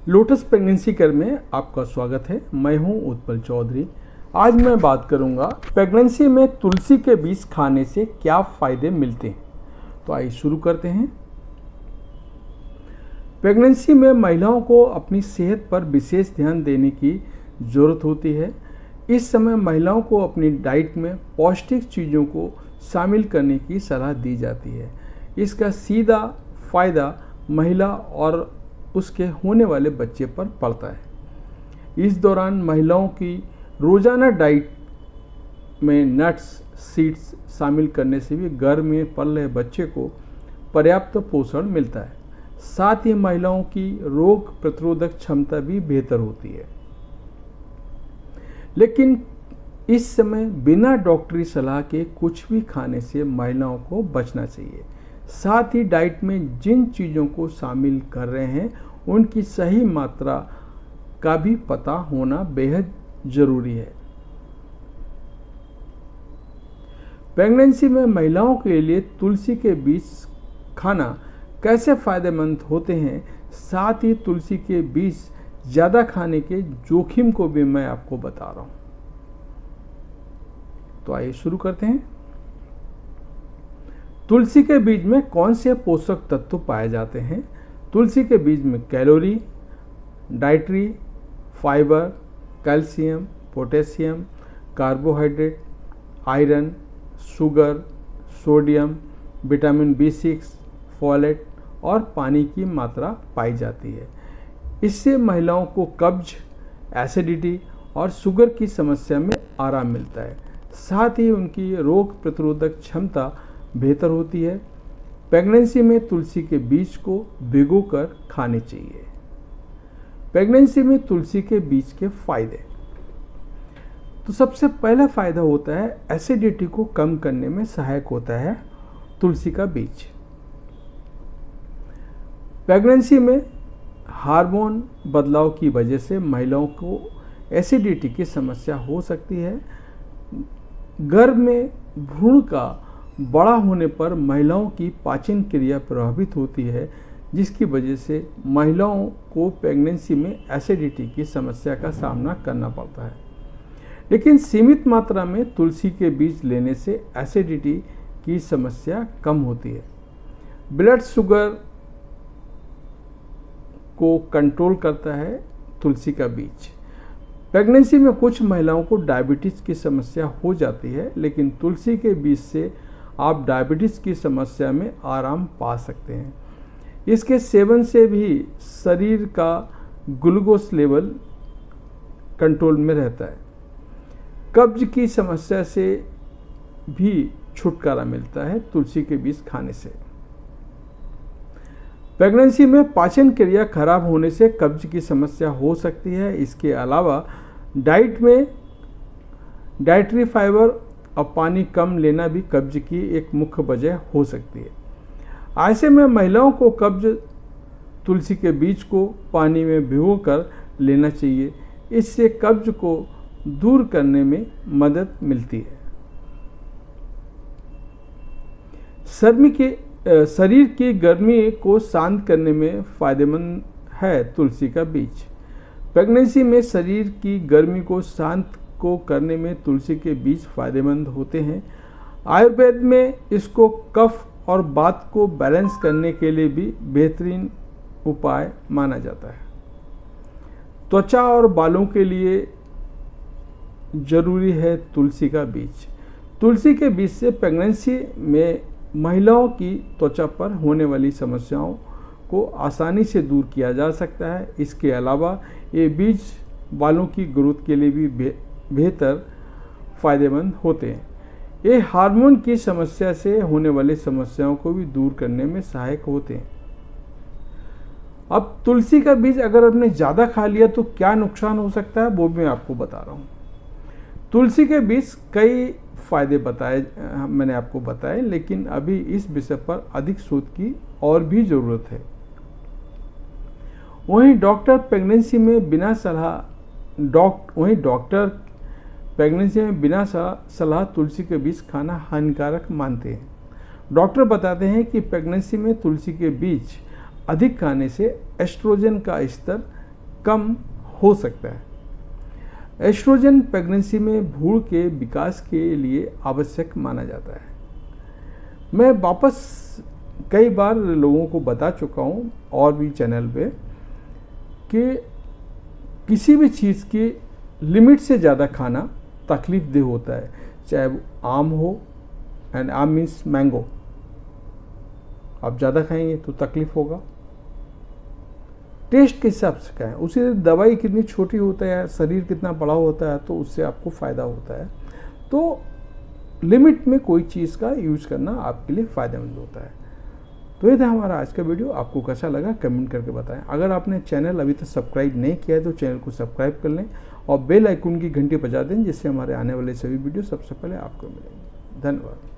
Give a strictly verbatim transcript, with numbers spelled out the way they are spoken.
Lotus pregnancy care में आपका स्वागत है। मैं हूं उत्पल चौधरी। आज मैं बात करूंगा प्रेगनेंसी में तुलसी के बीज खाने से क्या फ़ायदे मिलते हैं। तो आइए शुरू करते हैं। प्रेगनेंसी में महिलाओं को अपनी सेहत पर विशेष ध्यान देने की ज़रूरत होती है। इस समय महिलाओं को अपनी डाइट में पौष्टिक चीज़ों को शामिल करने की सलाह दी जाती है। इसका सीधा फ़ायदा महिला और उसके होने वाले बच्चे पर पड़ता है। इस दौरान महिलाओं की रोज़ाना डाइट में नट्स सीड्स शामिल करने से भी गर्भ में पल रहे बच्चे को पर्याप्त पोषण मिलता है। साथ ही महिलाओं की रोग प्रतिरोधक क्षमता भी बेहतर होती है। लेकिन इस समय बिना डॉक्टरी सलाह के कुछ भी खाने से महिलाओं को बचना चाहिए। साथ ही डाइट में जिन चीज़ों को शामिल कर रहे हैं उनकी सही मात्रा का भी पता होना बेहद ज़रूरी है। प्रेगनेंसी में महिलाओं के लिए तुलसी के बीज खाना कैसे फ़ायदेमंद होते हैं, साथ ही तुलसी के बीज ज़्यादा खाने के जोखिम को भी मैं आपको बता रहा हूँ। तो आइए शुरू करते हैं। तुलसी के बीज में कौन से पोषक तत्व पाए जाते हैं। तुलसी के बीज में calorie, dietary, fibre, calcium, potassium, carbohydrate, iron, sugar, sodium, vitamin B six, folate और पानी की मात्रा पाई जाती है। इससे महिलाओं को कब्ज, एसिडिटी और शुगर की समस्या में आराम मिलता है। साथ ही उनकी रोग प्रतिरोधक क्षमता बेहतर होती है। प्रेगनेंसी में तुलसी के बीज को भिगोकर खाने चाहिए। प्रेगनेंसी में तुलसी के बीज के फायदे। तो सबसे पहला फायदा होता है एसिडिटी को कम करने में सहायक होता है तुलसी का बीज। प्रेगनेंसी में हार्मोन बदलाव की वजह से महिलाओं को एसिडिटी की समस्या हो सकती है। गर्भ में भ्रूण का बड़ा होने पर महिलाओं की पाचन क्रिया प्रभावित होती है, जिसकी वजह से महिलाओं को प्रेगनेंसी में एसिडिटी की समस्या का सामना करना पड़ता है। लेकिन सीमित मात्रा में तुलसी के बीज लेने से एसिडिटी की समस्या कम होती है। ब्लड शुगर को कंट्रोल करता है तुलसी का बीज। प्रेगनेंसी में कुछ महिलाओं को डायबिटीज़ की समस्या हो जाती है, लेकिन तुलसी के बीज से आप डायबिटीज़ की समस्या में आराम पा सकते हैं। इसके सेवन से भी शरीर का ग्लूकोज लेवल कंट्रोल में रहता है। कब्ज की समस्या से भी छुटकारा मिलता है तुलसी के बीज खाने से। प्रेगनेंसी में पाचन क्रिया खराब होने से कब्ज की समस्या हो सकती है। इसके अलावा डाइट में डाइटरी फाइबर और पानी कम लेना भी कब्ज की एक मुख्य वजह हो सकती है। ऐसे में महिलाओं को कब्ज तुलसी के बीज को पानी में भिगोकर लेना चाहिए। इससे कब्ज को दूर करने में मदद मिलती है। शर्मी के शरीर की गर्मी को शांत करने में फ़ायदेमंद है तुलसी का बीज। प्रेगनेंसी में शरीर की गर्मी को शांत को करने में तुलसी के बीज फायदेमंद होते हैं। आयुर्वेद में इसको कफ और वात को बैलेंस करने के लिए भी बेहतरीन उपाय माना जाता है। त्वचा और बालों के लिए जरूरी है तुलसी का बीज। तुलसी के बीज से प्रेगनेंसी में महिलाओं की त्वचा पर होने वाली समस्याओं को आसानी से दूर किया जा सकता है। इसके अलावा ये बीज बालों की ग्रोथ के लिए भी बेहतर फ़ायदेमंद होते हैं। ये हार्मोन की समस्या से होने वाली समस्याओं को भी दूर करने में सहायक होते हैं। अब तुलसी का बीज अगर आपने ज़्यादा खा लिया तो क्या नुकसान हो सकता है, वो मैं आपको बता रहा हूँ। तुलसी के बीज कई फ़ायदे बताए मैंने आपको बताए, लेकिन अभी इस विषय पर अधिक शोध की और भी ज़रूरत है। वहीं डॉक्टर प्रेगनेंसी में बिना सलाह डॉक्टर वहीं डॉक्टर प्रेगनेंसी में बिना सलाह तुलसी के बीज खाना हानिकारक मानते हैं। डॉक्टर बताते हैं कि प्रेगनेंसी में तुलसी के बीज अधिक खाने से एस्ट्रोजन का स्तर कम हो सकता है। एस्ट्रोजन प्रेगनेंसी में भ्रूण के विकास के लिए आवश्यक माना जाता है। मैं वापस कई बार लोगों को बता चुका हूँ और भी चैनल पे कि किसी भी चीज़ की लिमिट से ज़्यादा खाना तकलीफ देह होता है, चाहे वो आम हो, एंड आम मीन्स मैंगो। आप ज़्यादा खाएंगे तो तकलीफ होगा। टेस्ट के हिसाब से खाएं। उसी दवाई कितनी छोटी होता है, शरीर कितना बड़ा होता है, तो उससे आपको फ़ायदा होता है। तो लिमिट में कोई चीज़ का यूज़ करना आपके लिए फ़ायदेमंद होता है। तो ये था हमारा आज का वीडियो। आपको कैसा लगा कमेंट करके बताएं। अगर आपने चैनल अभी तक सब्सक्राइब नहीं किया है तो चैनल को सब्सक्राइब कर लें और बेल आइकन की घंटी बजा दें, जिससे हमारे आने वाले सभी वीडियो सबसे पहले आपको मिलेंगे। धन्यवाद।